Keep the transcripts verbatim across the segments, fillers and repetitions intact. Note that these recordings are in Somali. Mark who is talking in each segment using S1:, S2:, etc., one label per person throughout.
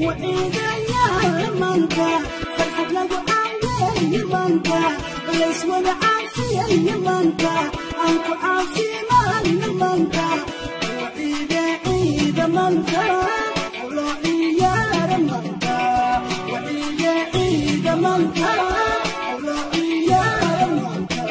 S1: وإذا يا منكا فرحت لقوا عالي منكا بليس ولا عافية منكا أنكو عافي مال منكا وإذا إذا منكا ولو يا منكا وإذا إذا منكا ولو يا منكا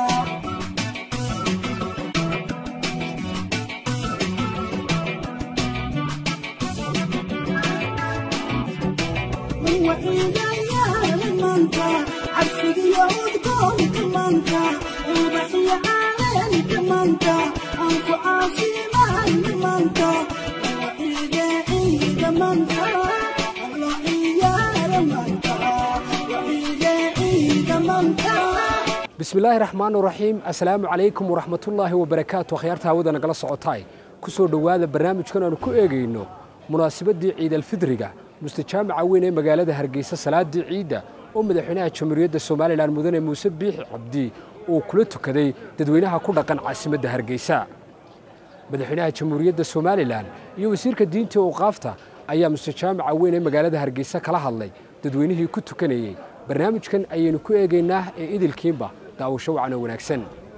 S1: وإذا يا منكا عرفت يهودكم كمانكا البحية عليك منكا أنكو عافي مال منكا وإذا إذا منكا الله يا منكا وإذا إذا منكا
S2: بسم الله الرحمن الرحيم السلام عليكم ورحمة الله وبركاته خيارتها ودنا قلا سقطاي كسر دوادة برنامج كنا نكو إيجينو مناسبة دي عيد الفطر مستجمع وين مقالة هرجيسة صلاة دي عيدة ومدحينها جمهورية الصومال لأن مدن موسى بيح عبدي وكلته كذا تدوينها كلها كان عاصمة هرجيسة مدحينها جمهورية الصومال لأن يوسير كدين توقفته أيام مستجمع وين مقالة هرجيسة كلها الله تدوينه كنت كنيه برنامج كان أي نكو إيجيناه إيد الكيمبا داو شو عنا ونكسن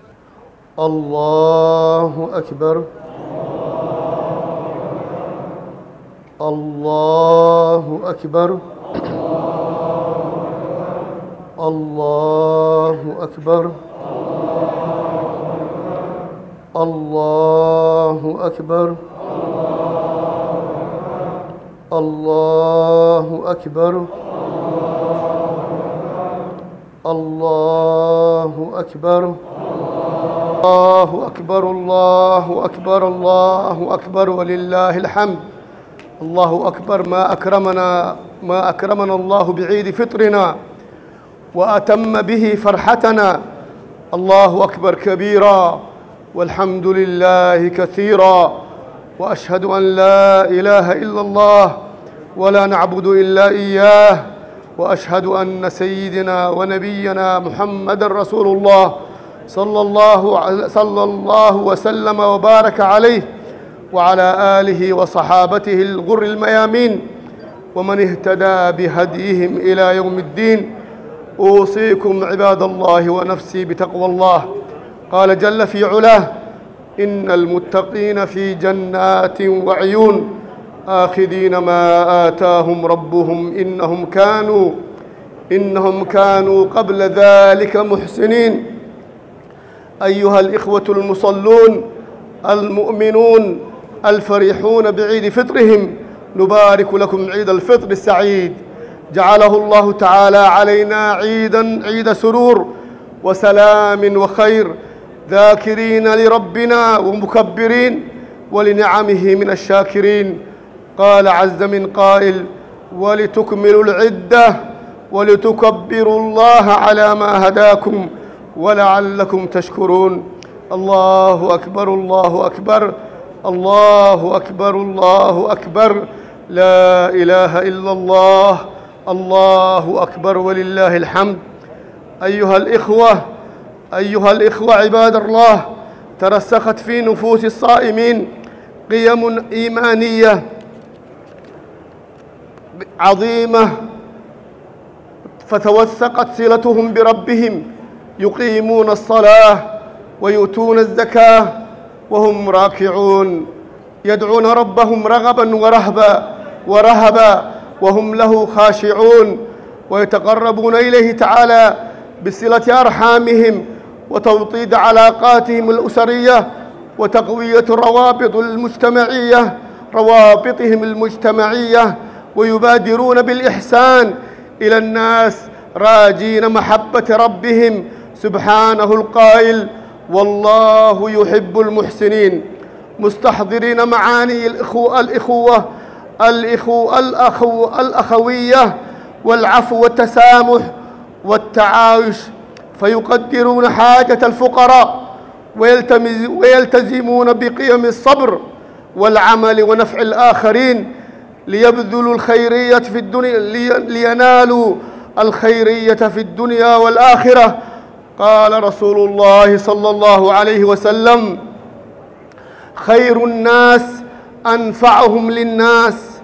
S3: الله أكبر الله أكبر الله أكبر الله أكبر الله أكبر الله أكبر الله أكبر الله أكبر الله أكبر ولله الحمد الله أكبر ما أكرمنا ما أكرمنا الله بعيد فطرنا وأتم به فرحتنا الله أكبر كبيرا والحمد لله كثيرا وأشهد أن لا إله إلا الله ولا نعبد إلا إياه وأشهد أن سيدنا ونبينا محمد رسول الله صلى الله صلى الله وسلم وبارك عليه وعلى آله وصحابته الغر الميامين ومن اهتدى بهديهم إلى يوم الدين أوصيكم عباد الله ونفسي بتقوى الله قال جل في علاه إن المتقين في جنات وعيون آخذين ما آتاهم ربهم إنهم كانوا إنهم كانوا قبل ذلك محسنين أيها الإخوة المصلون المؤمنون الفرحون بعيد فطرهم نبارك لكم عيد الفطر السعيد جعله الله تعالى علينا عيدا عيد سرور وسلام وخير ذاكرين لربنا ومكبرين ولنعمه من الشاكرين قال عز من قائل ولتكملوا العدة ولتكبروا الله على ما هداكم ولعلكم تشكرون الله أكبر الله أكبر الله أكبر الله أكبر لا إله إلا الله الله أكبر ولله الحمد أيها الإخوة أيها الإخوة عباد الله ترسخت في نفوس الصائمين قيم إيمانية عظيمة فتوثقت صلتهم بربهم يقيمون الصلاة ويؤتون الزكاة وهم راكعون يدعون ربهم رغبا ورهبا ورهبا وهم له خاشعون ويتقربون إليه تعالى بصلة أرحامهم وتوطيد علاقاتهم الأسرية وتقوية الروابط المجتمعية روابطهم المجتمعية ويبادرون بالإحسان إلى الناس راجين محبة ربهم سبحانه القائل والله يحب المحسنين مستحضرين معاني الإخوة الإخوة الإخوة الأخو الأخوية والعفو والتسامح والتعايش فيقدرون حاجة الفقراء ويلتزمون بقيم الصبر والعمل ونفع الآخرين ليبذلوا الخيرية في الدنيا لينالوا الخيرية في الدنيا والآخرة قال رسول الله صلى الله عليه وسلم خير الناس أنفعهم للناس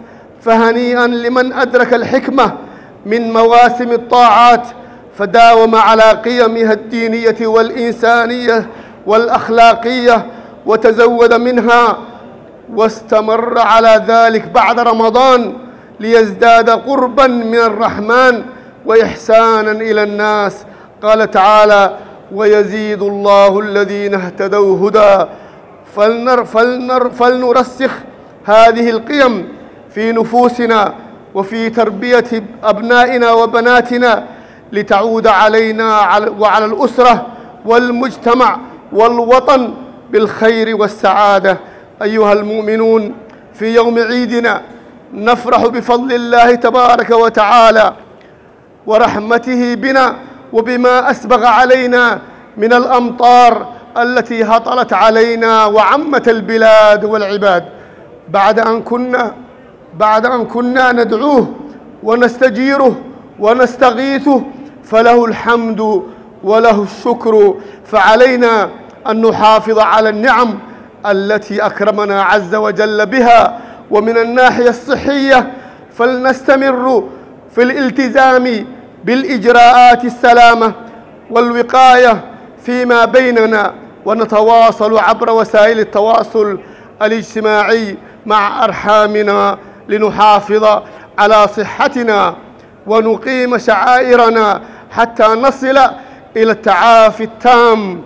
S3: فهنيئا لمن أدرك الحكمة من مواسم الطاعات فداوم على قيمها الدينية والإنسانية والأخلاقية وتزود منها واستمر على ذلك بعد رمضان ليزداد قربا من الرحمن وإحسانا إلى الناس. قال تعالى: ويزيد الله الذين اهتدوا هدى. فلنر فلنر فلنرسخ هذه القيم في نفوسنا وفي تربية أبنائنا وبناتنا لتعود علينا وعلى الأسرة والمجتمع والوطن بالخير والسعادة. أيها المؤمنون، في يوم عيدنا نفرح بفضل الله تبارك وتعالى ورحمته بنا وبما أسبغ علينا من الأمطار التي هطلت علينا وعمت البلاد والعباد بعد أن كنا بعد أن كنا ندعوه ونستجيره ونستغيثه، فله الحمد وله الشكر. فعلينا أن نحافظ على النعم التي أكرمنا عز وجل بها. ومن الناحية الصحية فلنستمر في الالتزام بالإجراءات السلامة والوقاية فيما بيننا، ونتواصل عبر وسائل التواصل الاجتماعي مع أرحامنا لنحافظ على صحتنا ونقيم شعائرنا حتى نصل إلى التعافي التام،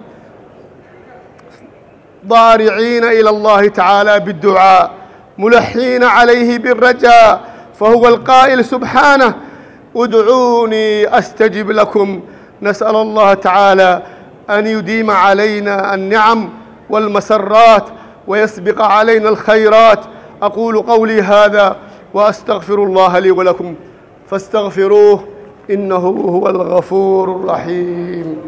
S3: ضارعين إلى الله تعالى بالدعاء ملحين عليه بالرجاء، فهو القائل سبحانه: ادعوني أستجب لكم. نسأل الله تعالى أن يديم علينا النعم والمسرات ويسبق علينا الخيرات. أقول قولي هذا وأستغفر الله لي ولكم فاستغفروه إنه هو الغفور الرحيم.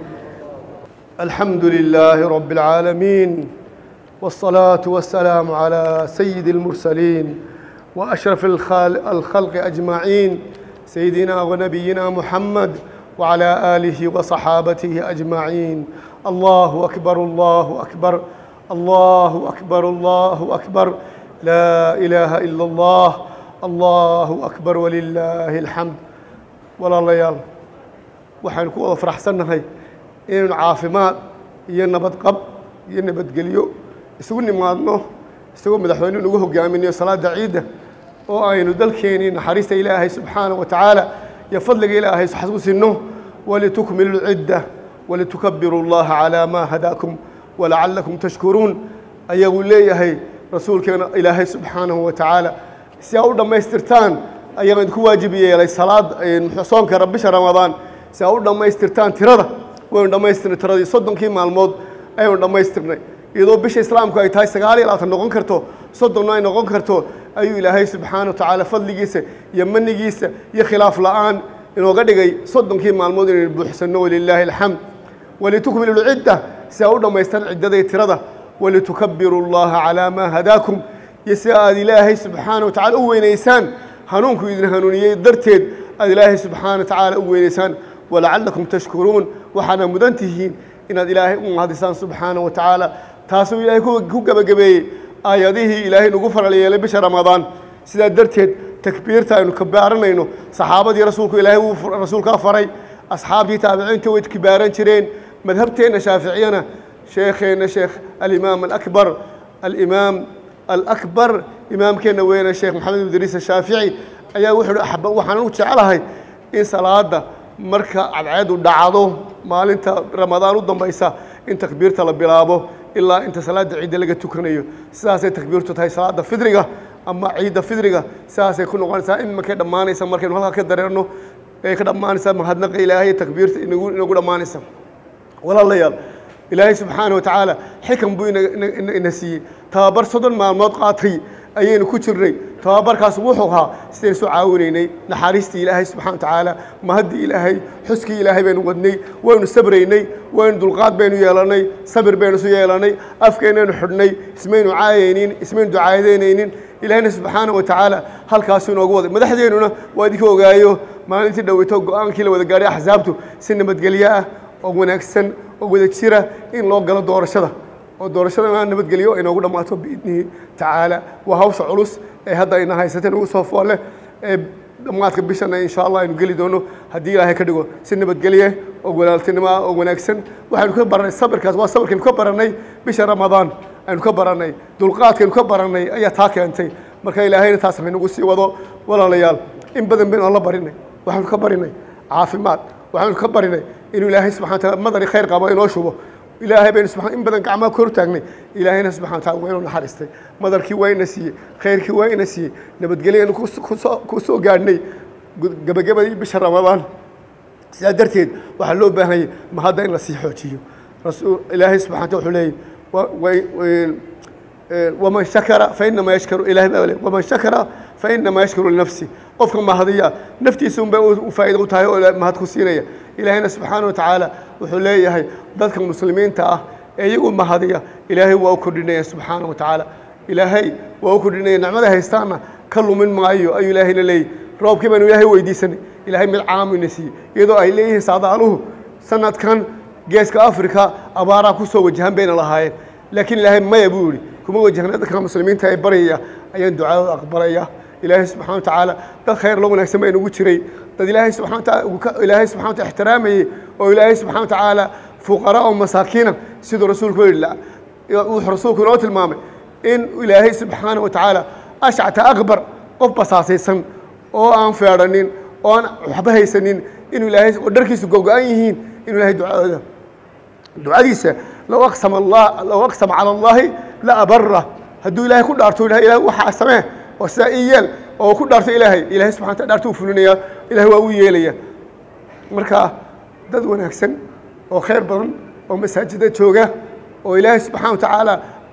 S3: الحمد لله رب العالمين، والصلاة والسلام على سيد المرسلين وأشرف الخلق أجمعين، سيدنا ونبينا محمد وعلى آله وصحابته أجمعين. الله أكبر الله أكبر الله أكبر الله أكبر، لا إله إلا الله، الله أكبر ولله الحمد. walaalayaal waxaan ku wada faraxsannahay inaynu caafimaad iyo nabadqab iyo nabadgelyo isugu nimaadno isagoo madaxweynuhu nagu hogaaminayo salaada ciidda oo aynu dalkeenii naxariista ilaahay subxaanahu wa tacaala iyo fadliga ilaahay xasuusino. walitukmilu lcidda walitukabbiru llaha calaa maa hadaakum walacalakum tashkuruun ayuu leeyahay rasuulkeena ilaahay subxaanahu wa tacaala. si aa u dhammaystirtaan ayaan idinku waajib yeelay salaad soonka bisha ramadaan, si aa u dhammaystirtaan tirada. waynu dhammaystirnay tiradii soddonkii maalmood ayaynu dhammaystirnay, iyadoo bisha islaamku ay tahay sagaal iyo labaatan noqon karto, soddonna ay noqon karto, ayuu ilaahay subxaanahu wa tacaala fadligiisa iyo manigiisa iyo khilaaf la'aan inooga dhigay soddonkii maalmood inaynu buuxsanno. walilaahi alxamd. walitukmilu lcidda, si aa u dhammaystaan ciddada tirada. walitukabbiru llaha calaa maa hadaakum, iyo si aad ilaahay subxaanahu wa tacaala u weynaysaan hanuunku idin hanuuniyey darteed aad ilaahay subxaanahu wa tacaala u weynaysaan. walacalakum tashkuruun, waxaana mudan tihiin inaad ilaahay u mahadisaan subxaanahu wa tacaala. taasuu ilaahay ku gabagabeeyey aayadihii ilaahay nagu faral yeelay bisha ramadaan. sidaa darteed takbiirta aynu kabaaranayno, saxaabadii rasuulku ilaahay uu rasuulkaa faray, asxaabtii taabiciinta way kibaaran jireen. madhabteenna shaaficiyana sheekheenna sheekh alimaam alakbar alimaam الأكبر إمام كنا وين الشيخ محمد بن إدريس الشافعي أيا وحده أحب وحنا نجعلها إن صلاة مركا عبعاد ودعاضو مال أنت رمضان ودم بيسا إن تكبير طلب بلابه إلا أنت صلاة عيد لقى تكنيه ساسة تكبير تهاي صلاة فدرجة أما عيد فدرجة ساسة يكون غانسا إما كده ما نسا مركا ولا كده إنه كده ما نسا ما هدنا إلهي تكبير نقول نقول ما نسا ولا الله يلا إلهي سبحانه وتعالى حكم بينا نسي تابر صدر ما مضقاتي أيين كتري تابر كاسبوحها سينسو عاونيني نحارستي إلهي سبحانه وتعالى مهدي إلهي حسكي إلهي بين ودني وين صبريني وين دلقات بينو يالاني صبر بينو سو يالاني أفكينا نحرني اسمين عاينين اسمين دعايدينين إلهي سبحانه وتعالى هل كاسون وقوض مدحدينونا واديكو وقايو ما انتي دويتو قوان كيلو ودقاري أحزابتو سنة مدقلياء ووناكسن وقوذ جيرة إن لو قالوا دورشده ودورشده ما نبتقليو إنه قلنا ما تو بإذنه تعالى وهوش علوس ee hadda ayna haysateen ugu soo foole ee dhammaadka bishana insha allah aynu geli doono haddii ilaahay ka dhigo si nabadgelye oo walaaltinimo oo wanaagsan waxaynu ka baranay sabirkaas waa sabirkaynu ka baranay bisha ramadaan aynu ka baranay dulqaadkaynu ka baranay ayaa taa keentay marka ilaahayna taas haynagu sii wado walaalayaal in badan baynu alla barinay waxaynu ka barinay caafimaad waxaynu ka barinay inuu ilaahay subxana wa taala madani khayr qabo inoo shubo ilaahay baynu subxaan in badan gacmaha kor taagnay ilaahayna subxana wa taala waa inuu naxariistay madarkii waa ina siiyey khayrkii waa ina siiyey nabadgelyanu ku soo gaadhnay gabagabadii bisha ramadaan sidaa darteed waxaa loo baahanyay ma hadda in la sii xoojiyo rasuul ilaahay subxana wa taala wuxuu leeyahy waman shakara fa inama yashkuru ilahay baa leey waman shakara fa inama yashkuru linafsi qofka mahadiya naftiisa unbay u faa'iido u tahay oo mahad ku siinaya ilaahayna subxaana wa tacaala wuxuu leeyahay dadka muslimiinta ah ee iyagu mahadiya ilaahay waa u kordhinaya subxaana wa tacaala ilaahay waa u kordhinaya nicmada haystaana ka lumin maayo ayuu ilaahayna leeyahy roobkii baynu ilaahay weydiisanay ilaahay mid caamina siiyey iyadoo ay leeyihiin saadaaluhu sanadkan geeska afrika abaaraa ku soo wajahan bayna lahaayeen laakiin ilaahay maya buu yidhi kuma wajahna dadka muslimiinta ee baryaya ayaan ducadooda aqbalaya ilaahay subxana wa tacaala dad khayr loo wanaagsan baa inugu jiray dad ilaahay subxana wa taala ilaahay subxana wa taala ixtiraamayey oo ilaahay subxana wa tacaala fuqaraa oo masaakiina siduu rasuulku yidhi wuxuu rasuulku inoo tilmaamay in ilaahay subxaana wa tacaala ashcata akbar qof basaasaysan oo aan feedhanin oo aan waxba haysanin inuu ilaahay oo dharkiisu gogo-an yihiin inuu ilaahay ducadooda ducadiisa low aqsama allah low aqsama cala allahi la abara hadduu ilaahay ku dhaarto ilahay ilahay waxaa samee oo sidaa ii yeel oo ku dhaarto ilaahay ilahay subxana wa taala dhaarto u fulinaya ilahay waa u yeelaya marka dad wanaagsan oo khayr badan oo masaajida jooga oo ilaahay subxana wa tacaala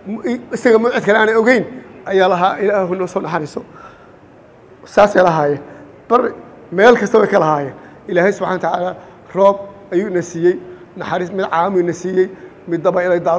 S3: isaga mawcid kale aanay ogeyn ayaa lahaa ilaahu noo soo naxariiso saasay lahaayeen bar meel kasta way ka lahaayeen ilaahay subxana wa tacaala roob ayuu ina siiyey naxariis mid caamuu ina siiyey mid daba ilay daad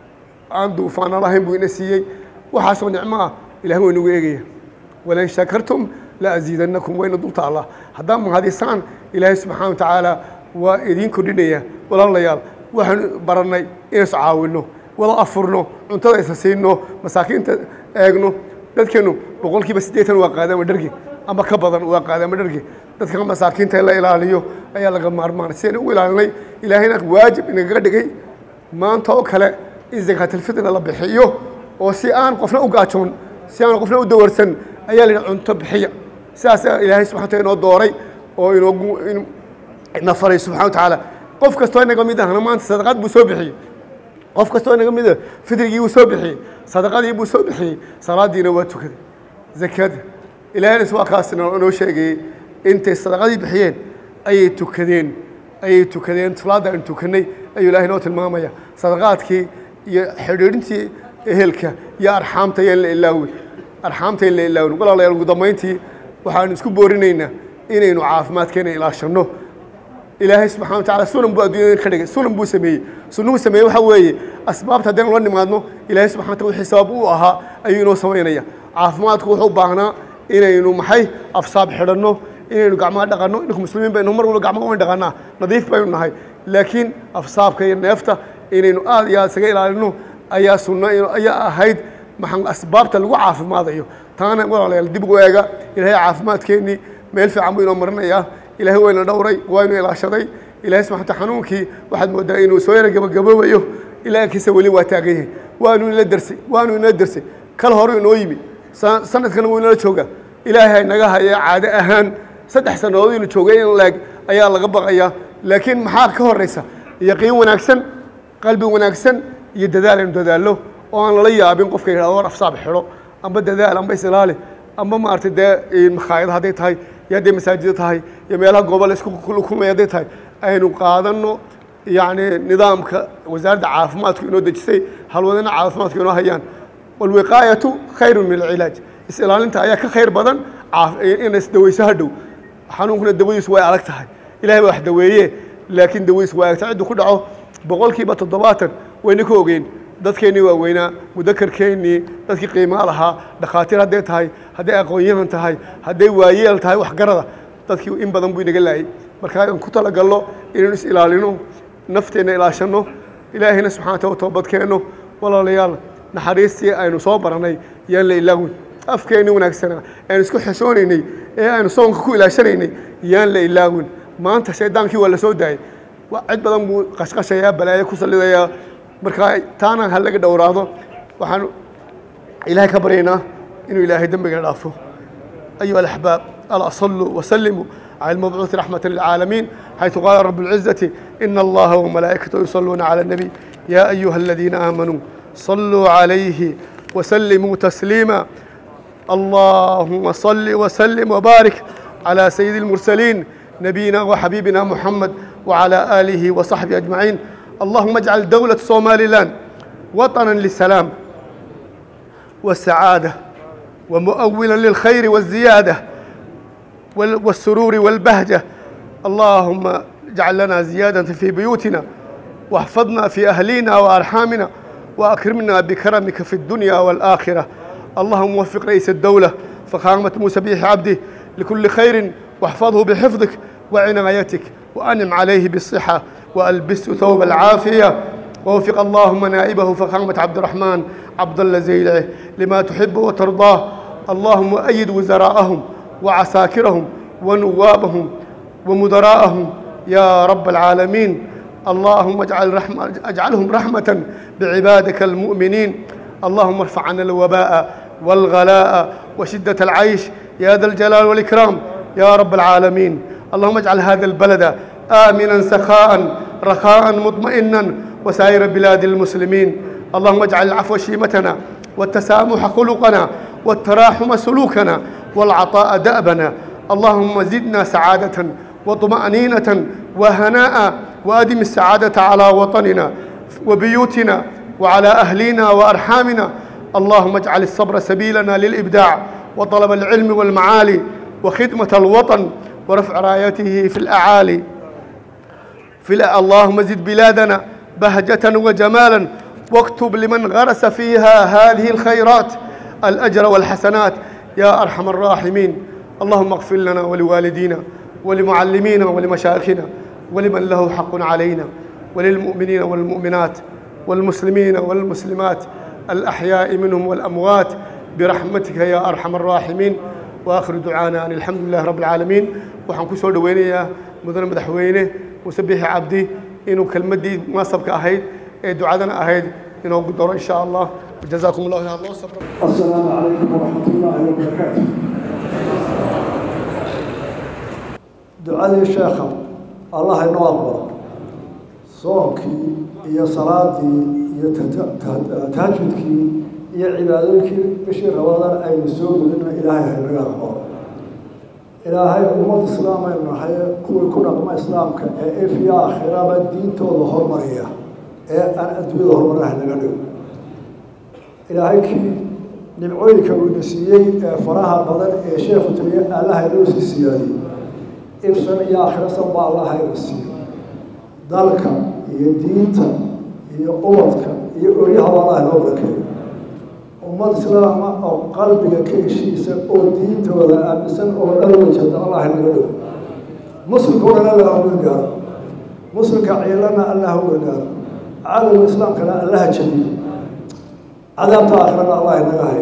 S3: aan duufaana lahayn buu ina siiyey waxaasoo nicmo ah ilahay waa inagu eegaya walain shakartum la aziidannakum wayna dulta allah haddaan mahadisaan ilaahay subxana wa tacaala waa idiin kordhinaya walaalayaal waxaanu barannay inaysu caawinno wada afurno cuntada isa siinno masaakiinta eegno dadkeenu boqolkiiba siddeetan waa qaadaama dhargi ama ka badan waa qaadaama dhargi dadka masaakiinta in la ilaaliyo ayaa laga maarmaanay sidaynu u ilaalinay ilaahayna waajib inagaga dhigay maanta oo kale in zakaatalfitrna la bixiyo oo si aan qofna u gaajoon si aan qofna u dawarsan ayaa la yidhi cunto bixiya sidaasaa ilaahay subxana wa taala inoo dooray oo inoogu ina faray subxana wa tacaala qof kastoo inaga mid ahna maanta sadaqad buu soo bixiyey qof kastoo inaga mid ah fitrigii buu soo bixiyey sadaqadii buu soo bixiyey salaadiina waa tukaday zakada ilaahayna waa kaas inoo sheegayey intay sadaqadii bixiyeen ayay tukadeen ayay tukadeen salaadda aynu tukanay ayuu ilaahay noo tilmaamaya sadaqaadkii iyo xidhiidhintii ehelka iyo arxaamta yaan la ilaawin arxaamta in la ilaawin walaalayaal ugu dambayntii waxaanu isku boorinaynaa inaynu caafimaadkeena ilaashanno ilaahay subxana wa tacaala sunan buu adduunyada ka dhigay sunan buu sameeyey sunuhu sameeyey waxaa weeye asbaabta haddaynu la nimaadno ilaahay subxana wa taala wixii sabab u ahaa ayuu inoo samaynaya caafimaadku wuxuu baahnaa inaynu maxay afsaab xidhanno inaynu gacmaha dhaqanno inanku muslimiin baynu mar walba gacmaha wayn dhaqannaa nadiif baynu nahay laakiin afsaabka iyo neefta inaynu aad iyo aad isaga ilaalino ayaa sunno ayaa ahayd maxaa asbaabta lagu caafimaadayo taana walaalayaal dib ugu eega ilaahay caafimaadkeennii meel fiican buu inoo marinayaa ilaahay wayna dhowray waynu ilaashaday ilaahay subxana wa taala xanuunkii waxaad moodaa inuu soo yara gabagaboobayo ilaakiisa weli waa taagan yahay waanu inala dersay waanu inala dersay kal hore inoo yimi sanadkana wuu inala joogaa ilaahay naga haya caado ahaan saddex sannadood inuu joogay in leeg ayaa laga baqayaa laakiin maxaa ka horraysa yaqiin wanaagsan qalbi wanaagsan iyo dadaal aynu dadaallo oo aan lala yaabin qofka yidhahdo war afsaab xidho amba dadaal amba isilaali amba maaragtay dee makhaayad hadday tahay iyo hadday masaajida tahay iyo meelaha gooba la isku kulmaya hadday tahay aynu qaadanno yacni nidaamka wasaaradda caafimaadku inoo dejisay halwadana caafimaadku inoo hayaan walwiqaayatu khayru min alcilaaj is-ilaalinta ayaa ka khayr badan in isdaweyso hadhow xanuunkuna dawadiisu way adag tahay ilahay baa wax daweeye laakiin dawadiisu way adag tahay ciddu ku dhaco boqolkiiba toddobaatan wayna ka ogeyn dadkeennii waaweynaa mudakarkeennii dadkii qiimaa lahaa dhakhaatiir hadday tahay hadday aqoon-yahan tahay hadday waayeel tahay waxgarada dadkii in badan buu inaga laayay marka aan ku talagalno inaynu is ilaalino nafteenna ilaashanno ilaahayna subxana wa taala toobad keenno walaalayaal naxariistii aynu soo baranay yaan la ilaawin afkeeni wanaagsanaa aan isku xishoonaynay ee aan soonka ku ilaashanaynay yaan la ilaawin maanta shaydaankii waa la soo daayay cid badan buu qashqashayaa balaayo ku salidayaa markaa taana ha laga dhowraado waxaan ilaahay ka baryaynaa inuu ilaahay dembiga dhaafo أيها الأحباب ألا صلوا وسلموا على المبعوث رحمة للعالمين حيث قال رب العزة إن الله وملائكته يصلون على النبي يا أيها الذين آمنوا صلوا عليه وسلموا تسليما اللهم صل وسلم وبارك على سيد المرسلين نبينا وحبيبنا محمد وعلى آله وصحبه أجمعين اللهم اجعل دولة صوماليلاند وطنا للسلام والسعادة ومؤولا للخير والزيادة والسرور والبهجة اللهم اجعل لنا زيادة في بيوتنا واحفظنا في أهلينا وأرحامنا وأكرمنا بكرمك في الدنيا والآخرة اللهم وفق رئيس الدولة فخامة موسى بيح عبده لكل خير واحفظه بحفظك وعنايتك وأنم عليه بالصحة وألبسه ثوب العافية ووفق اللهم نائبه فخامة عبد الرحمن عبد الله زيلعه لما تحب وترضاه اللهم أيد وزراءهم وعساكرهم ونوابهم ومدراءهم يا رب العالمين اللهم اجعل رحمة اجعلهم رحمة بعبادك المؤمنين اللهم ارفع عنا الوباء والغلاء وشدة العيش يا ذا الجلال والإكرام يا رب العالمين اللهم اجعل هذا البلد آمنا سخاء رخاء مطمئنا وسائر بلاد المسلمين اللهم اجعل العفو شيمتنا والتسامح خلقنا والتراحم سلوكنا والعطاء دأبنا اللهم زدنا سعادة وطمأنينة وهناء وأدم السعادة على وطننا وبيوتنا وعلى أهلنا وأرحامنا اللهم اجعل الصبر سبيلنا للإبداع وطلب العلم والمعالي وخدمة الوطن ورفع رايته في الأعالي في اللهم زد بلادنا بهجة وجمالا واكتب لمن غرس فيها هذه الخيرات الأجر والحسنات يا أرحم الراحمين اللهم اغفر لنا ولوالدينا ولمعلمينا ولمشايخنا ولمن له حق علينا وللمؤمنين والمؤمنات والمسلمين والمسلمات الأحياء منهم والأموات برحمتك يا أرحم الراحمين وآخر دعانا أن الحمد لله رب العالمين وحن كسور دوينيا مدن مدحوينه وسبيح عبدي إنه كلمتي ما سبق أهيد دعاءنا أهيد إنه قدر إن شاء الله جزاكم الله خير الله صبر.
S4: السلام عليكم ورحمة الله وبركاته. دعاء الشيخ الله ينور صومكي يا صلاتي يا تهجدكي يا عبادتك بشير رمضان أي مسؤول لنا إلهي هنقابل إلهي أمة الإسلام إنه هي كل كنا أمة الإسلام كأي في آخرة الدين توضح مرية أنا أدوي ظهر مرة هنقابل إلهي كي نبعويك ونسيي فراها بدن شيخ تبي الله يلوس السيادي إفسن يا آخرة سبع الله يلوسي ذلك يدينك يقوتك يقوليها والله نورك أمة الإسلام أو قلبك كيشيس أو دينك ولا أمسن أو الأول جد الله ينقله مسلم كنا لا هو الجار مسلم كعيلنا الله هو الجار عالم الإسلام كنا الله جميل عذاب آخرنا الله ينقله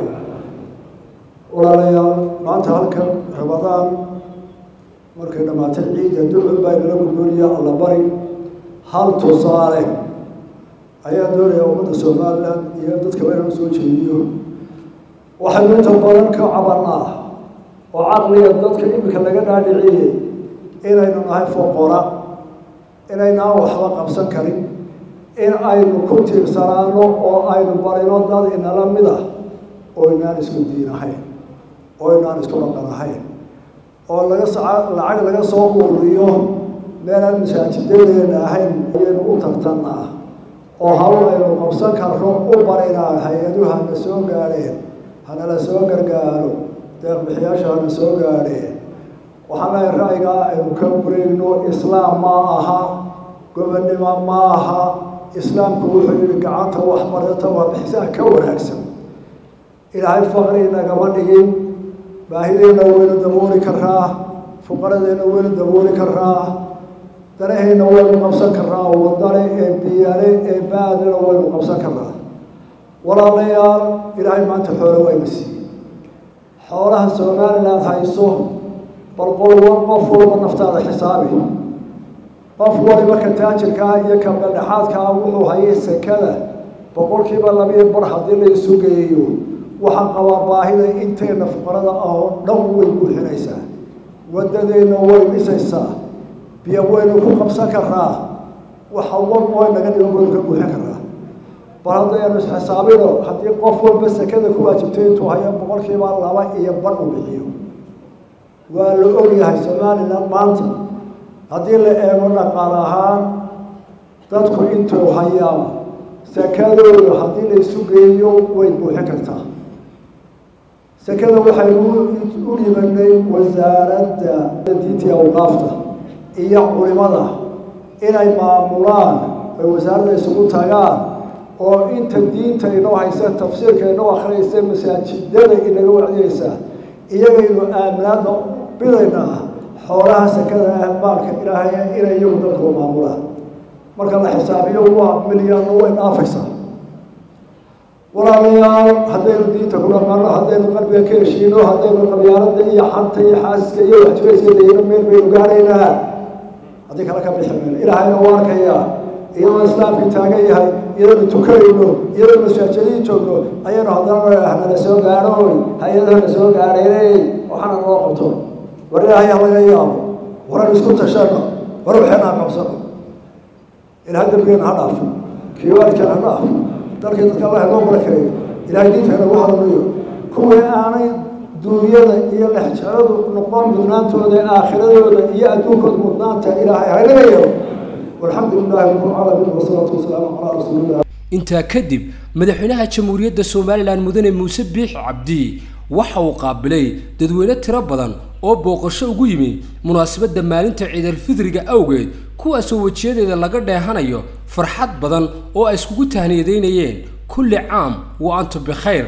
S4: ولا ليال ما أنت هلك رمضان مركنا ما تعيد يدعو بين الدنيا الله بري هل تصالح ayaa doonaya ummadda Soomaaliland iyo dadka weyn soo jeediyo waxaan inta badan ka cabanaa oo caqliga dadka imika laga dhaadhiciyay inaynu nahay foqora inayna waxba qabsan karin in aynu ku tiirsanaano oo aynu barino dad inala mid ah oo inaan isku diinahayn oo inaan isku dhaqanahayn oo laga lacag laga soo ururiyo meelaan masaajideena ahayn ayaynu u tartanaa oo hawl aynu qabsan karno u barinaa hay-aduhu hana soo gaadheen hanala soo gargaaro deeq-bixiyaasha hana soo gaadheen waxaan leeyahay ra'yigaa aynu ka wareegno islaam ma aha gobonnimo ma aha islaamku wuxuu yidhi gacanta waxbarata waa bixisaa ka wanaagsan ilaahay faqri nagama dhigin baahideenna waynu dabooli karraa fuqaradeenna waynu dabooli karraa danahayna waynu qabsan karnaa wadane ee biyaale ee baadina waynu qabsan karnaa walaalayaal ilaahay maanta xoolo wayna siiyey xoolaha Soomaaliland hayso bal qof walba naftaada xisaabi qof walba ka taajirka iyo ka madaxaadka wuxuu hayay sakada boqolkiiba laba iyo bar haddii la isu geeyo waxa qaba baahida inteena fuqarada ah oo dhan way buuxinaysaa wadadeena way dhisaysaa biyo waynu ku qabsan karnaa waxa walba way naga dhigo ka buuxin karnaa bal haddaynu xisaabino haddii qof walba sakada ku waajibtay intuu hayo boqolkiiba laba iyo bar u bixiyo waa la ogyahay Soomaaliland maanta haddii la eego dhaqaale ahaan dadku intuu hayaan sakadooda haddii la isu geeyo way buuxin kartaa sakada waxay u dhibanay wasaaradda diinta iyo awqaafta iyo culimada inay maamulaan ay wasaaradda isugu tagaan oo inta diinta inoo haysa tafsiirka inoo akhriyaysa masaajidada inaga wacdiyaysa iyagaynu aaminaadna bidaynaa xoolaha sakada ah maalka ilaahay inay iyagu dadku maamulaan marka la xisaabiyo waa milyan way dhaafaysaa walaalayaal haddaynu diinta ku dhaqanno haddaynu qalbiga ka heshiino haddaynu qabyaaladda iyo xanta iyo xaaska iyo waxjirayska dayno meel baynu gaaraynaa haddii kale ka bixi mayno ilaahayna waa arkayaa iyadoo islaamkii taagan yahay iyadoo tukanayno iyadoo masaajidii joogno ayaynu haddana nala soo gaadhoy hay-adaha na soo gaadhaynay waxaana noo qabto war ilaahay ha laga yaabo waran isku tashano war waxayna qabsano ilaahay dambigeena ha dhaafo kii waalidkeena ha dhaafo dalkii dadka allah noo barakeeyo ilaahay diinteena ugu hanuuniyo kuwii aanay duunyada iyo lexjecladu noqon mudnaantooda aakhiradooda iyo adduunkooda mudnaanta ilaahay ha inaga yeelo والحمد لله رب العالمين والصلاة والسلام على رسول الله.
S2: intaa kadib madaxweynaha jamhuuriyadda Soomaaliland mudane Muuse Biix Cabdi waxa uu qaabilay dadweyne tiro badan oo booqasho ugu yimi munaasabadda maalinta Ciid al-Fidriga awgeed kuwaas oo wajiyadeeda laga dheehanayo farxad badan oo ay iskugu tahniyadeynayeen kulli caam wa antum bikhayr.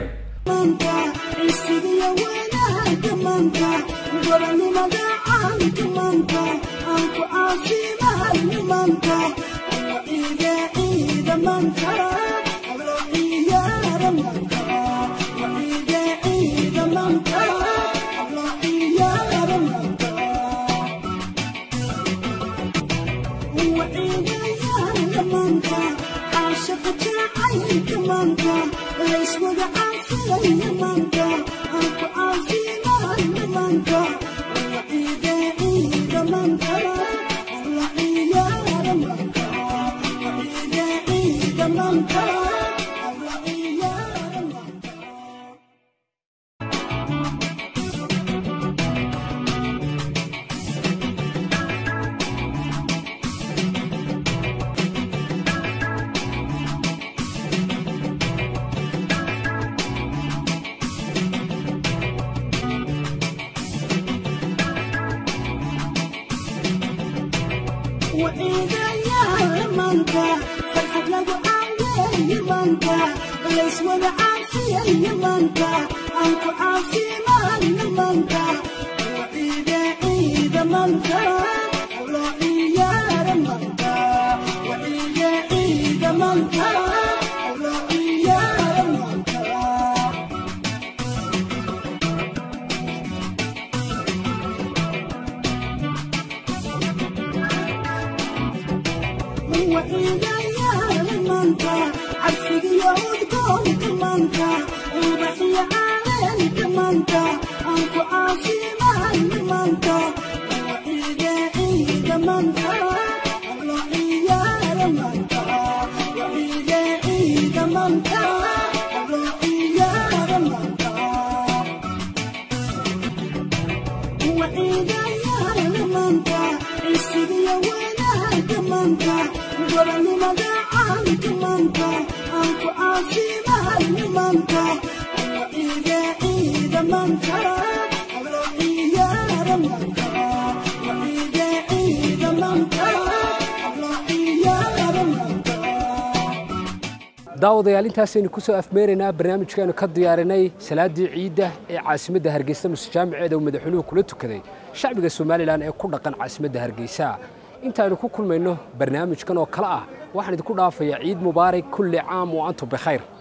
S1: وإذا يا منكا فرحت لك عالي منكا ليس ولا عافية منكا أنكو عافية منكا وإذا إذا منكا الله يا منكا وإذا إذا منكا الله يا منكا وإذا يا منكا عفق يهودكم كمانكا وبحي عالم كمانكا أنكو عاصمة منكا وإذا إذا منكا الله يا منكا وإذا إذا منكا الله يا منكا وإذا يا منكا السبيا ولا كمانكا وراني مدعم كمانكا أنكو عاصمة منكا وإذا إذا منكا الله يا منكا وإذا إذا منكا الله يا منكا
S2: daawadayaal intaasaynu ku soo afmeeraynaa barnaamijkeenu ka diyaarinay salaadii ciidda ee caasimadda Hargeysa musjaamiceeda uu madaxweynuhu kula tukaday shacbiga Soomaaliland ee ku dhaqan caasimadda Hargeysa intaanu ku kulmayno barnaamijkan oo kala ah waxaan idinku dhaafayaa ciid mubaarak kulli caam wa antum bikhayr.